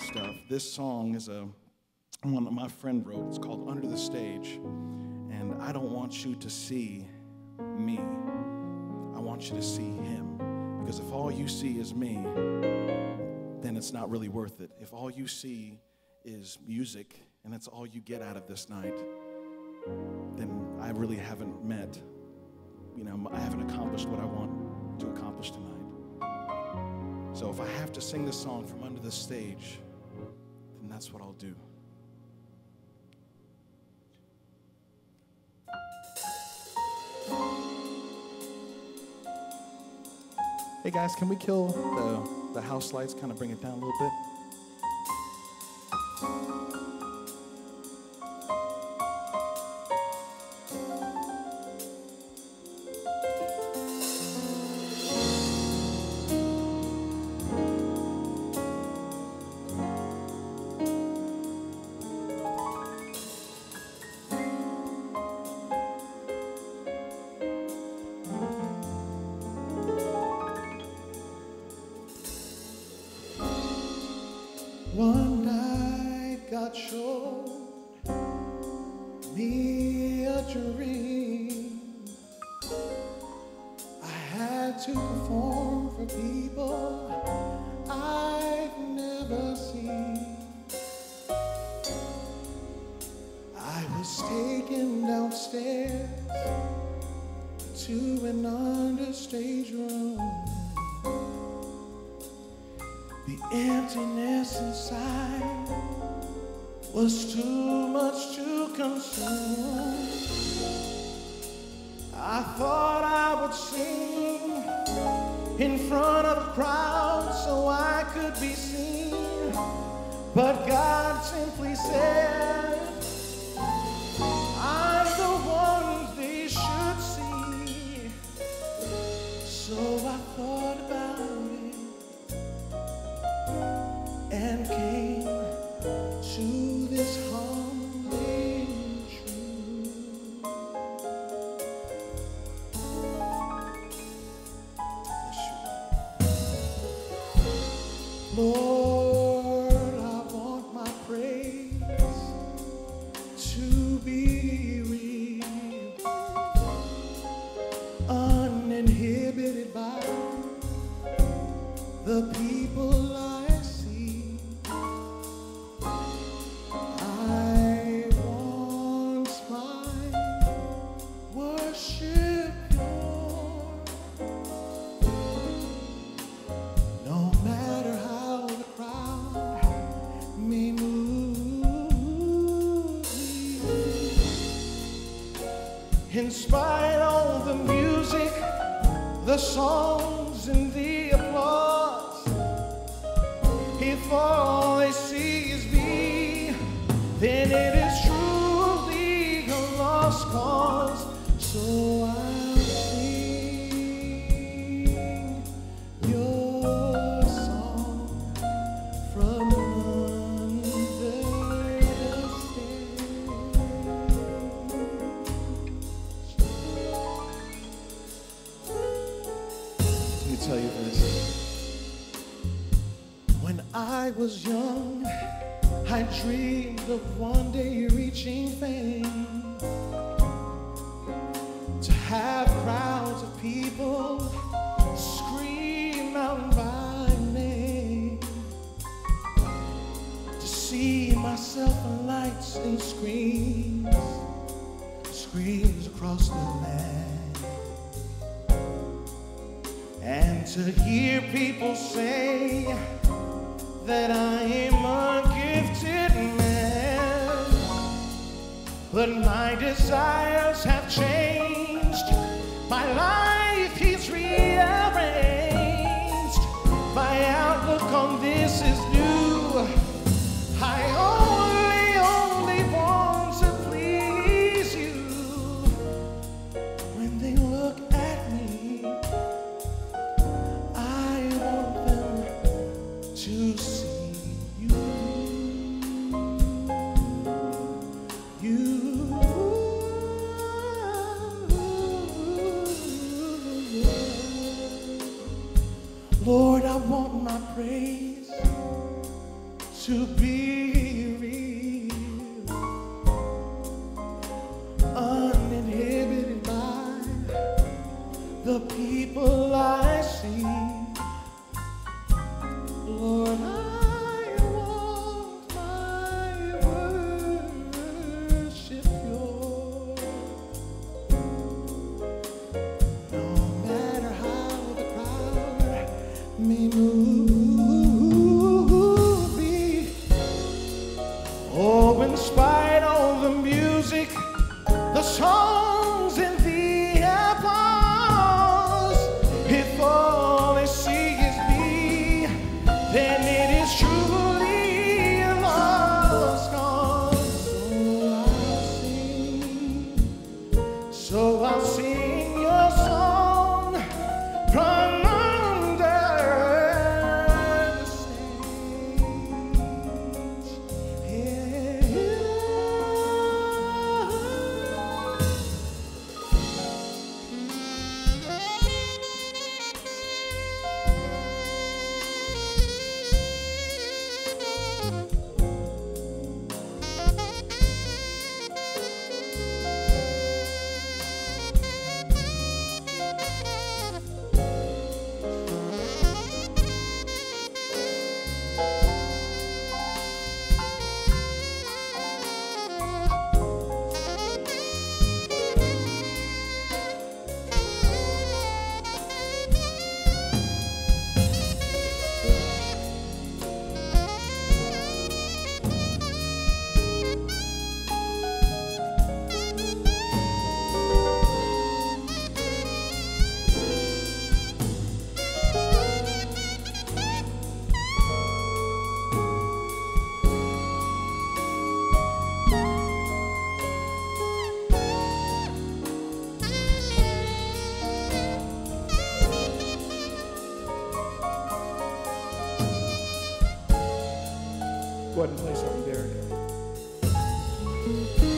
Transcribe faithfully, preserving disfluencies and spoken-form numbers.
stuff. This song is a one that my friend wrote. It's called Under the Stage. And I don't want you to see me. I want you to see him. Because if all you see is me, then it's not really worth it. If all you see is music and that's all you get out of this night, then I really haven't met, you know, I haven't accomplished what I want to accomplish tonight. So if I have to sing this song from under the stage, then that's what I'll do. Hey guys, can we kill the, the house lights, kind of bring it down a little bit? One night God showed me a dream. I had to perform for people I've never seen. I was taken downstairs to an understage room. The emptiness inside was too much to consume. I thought I would sing in front of a crowd so I could be seen, but God simply said, I'm the one they should see. So I thought about it and came to this humbling truth. Lord, I want my praise to be real, uninhibited by the people I in spite of the music, the songs, and the applause. If all they see is me, then it is truly a lost cause. So I'll sing your song from under the stage. Tell you this. When I was young, I dreamed of one day reaching fame, to have crowds of people scream out my name, to see myself in lights and screens, screens across the land. And to hear people say that I am a gifted man, but my desires have changed, my life He's rearranged, my outlook on this is new. I only, only want to please you. When they look at me, to see you, you, Lord, I want my praise to be real, uninhibited by the people I see. Lord, I want my worship pure. No matter how the crowd may move me, oh, in spite of the music, the songs and the applause, if all they see is me, then it is truly a lost cause. So I'll sing, so I'll sing your song from under the stage. Yeah. Go ahead and play something, Derek.